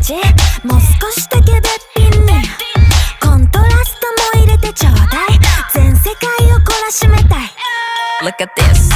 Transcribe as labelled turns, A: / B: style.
A: ちもう少しだけべっぴんにコントラストも入れてちょうだい全世界を懲らしめたい
B: Look at this